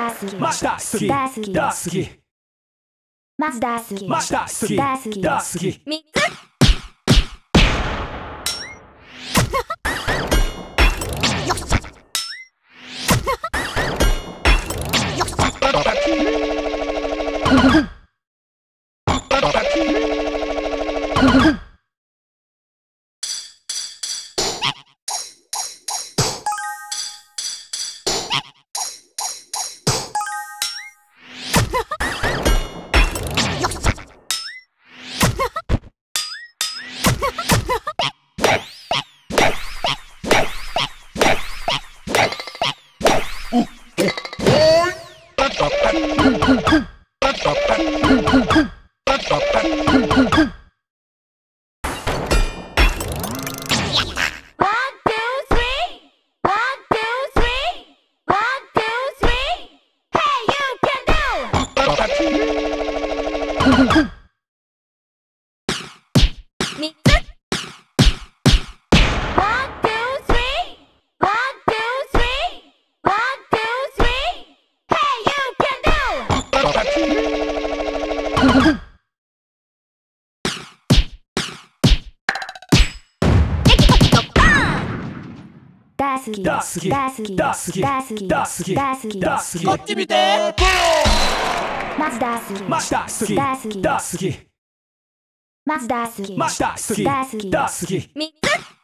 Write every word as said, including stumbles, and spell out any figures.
大好き、 マジ大好き、 大好き、 大好き、 マジ大好き、 マジ大好き、 大好き、 大好き。 みっつ。大好き、大好き、大好き、大好き、大好き、大好き、大好き、大好き。 こっち見て。 マジ大好き、 マジ大好き、 大好き、 大好き、 マジ大好き、 マジ大好き、 大好き、 大好き。 みっつ。